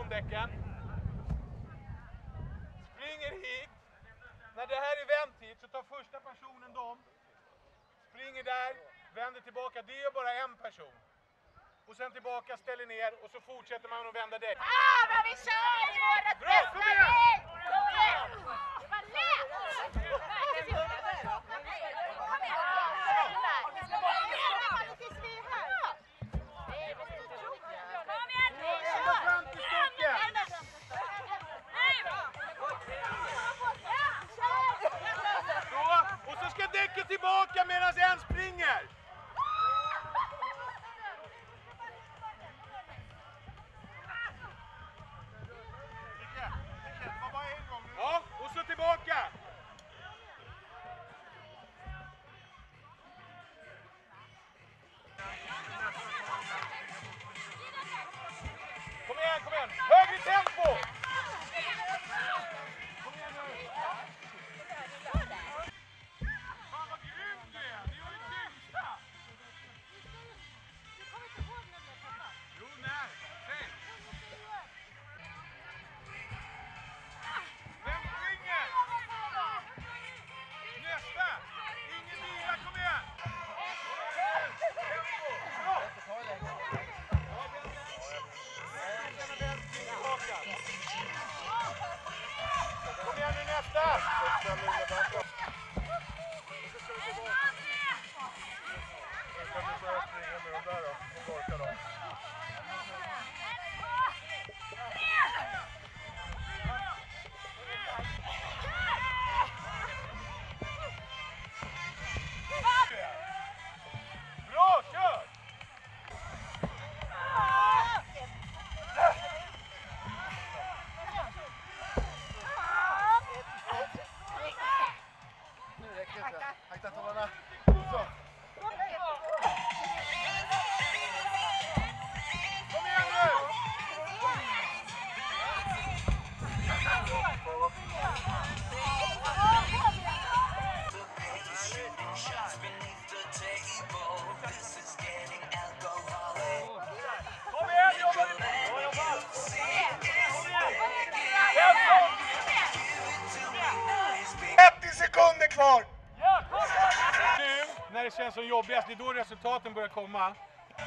om däcken. Springer hit. När det här är vänt hit så tar första personen dem. Springer där, vänder tillbaka. Det är bara en person. Och sen tillbaka, ställer ner och så fortsätter man att vända däck. Vad vi kör i vårat bästa däck! Kom igen! Det var lätt! Och så ska däcket tillbaka medan en springer. Ja, och så tillbaka. Kom igen, kom igen. Högre tempo. Kom igen nu. Fan vad grym du är. Ni har ju tyngsta. Du kommer inte ihåg när jag pappa. Jo, när? Säg. Vem springer? Nästa. Ingen vila, kom igen. Tempo. Bra. Kom igen nu nästa! Bra, kör! Akta tårna. Så. Kom igen nu! Kom igen, jobba! Bra jobbat! 30 sekunder kvar! Nu, när det känns som jobbigast, det är då resultaten börjar komma.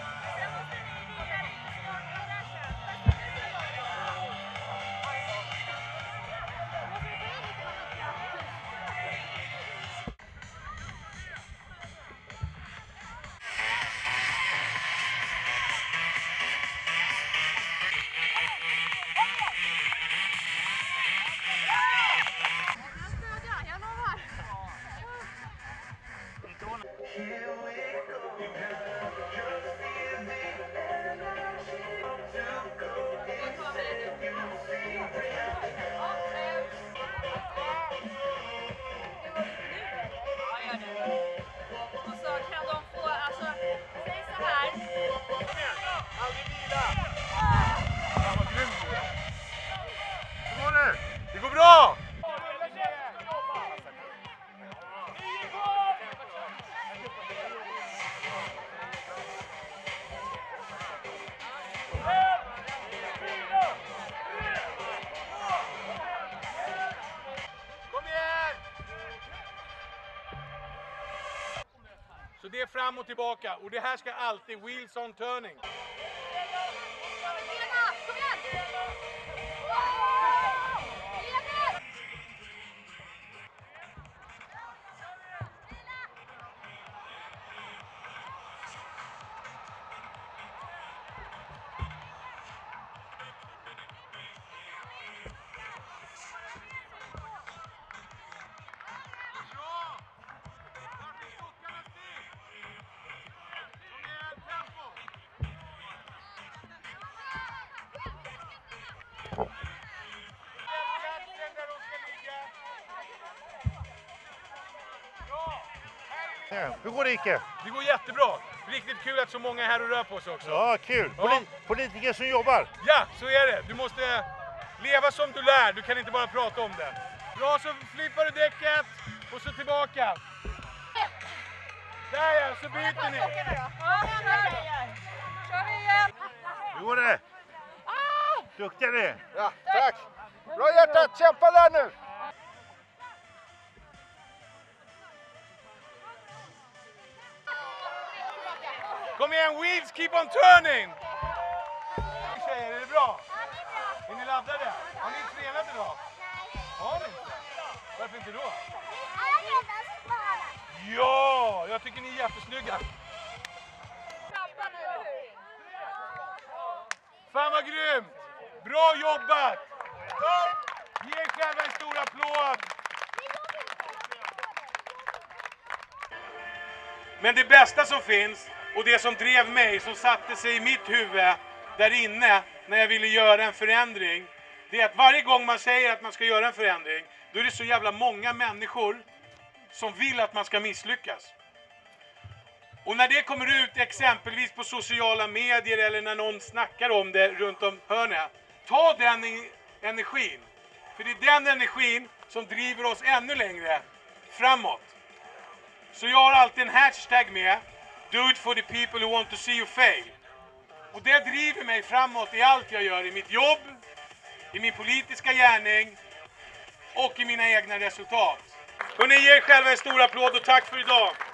Det går bra! Kom igen! Så det är fram och tillbaka och det här ska alltid wheels on turning. Hur går det, Ike? Det går jättebra. Riktigt kul att så många är här och rör på sig också. Ja, kul. Ja. Politiker som jobbar. Ja, så är det. Du måste leva som du lär. Du kan inte bara prata om det. Bra, så flippar du däcket och så tillbaka. Där ja, så byter ni. Ja, kör vi igen. Hur går det? Duktiga ni. Ja, tack. Bra hjärtat, kämpa där nu. Kom igen, wheels, keep on turning! Tjejer, är det bra? Är ni laddade? Har ni tränat idag? Har ni inte? Varför inte då? Ja, jag tycker ni är jättesnygga. Fan vad grymt! Bra jobbat! Ge er själva en stor applåd! Men det bästa som finns, och det som drev mig, som satte sig i mitt huvud där inne när jag ville göra en förändring, det är att varje gång man säger att man ska göra en förändring, då är det så jävla många människor som vill att man ska misslyckas. Och när det kommer ut exempelvis på sociala medier eller när någon snackar om det runt om hörnet, ta den energin. För det är den energin som driver oss ännu längre framåt. Så jag har alltid en hashtag med, do it for the people who want to see you fail. Och det driver mig framåt i allt jag gör, i mitt jobb, i min politiska gärning och i mina egna resultat. Hörrni, ge er själva en stor applåd och tack för idag.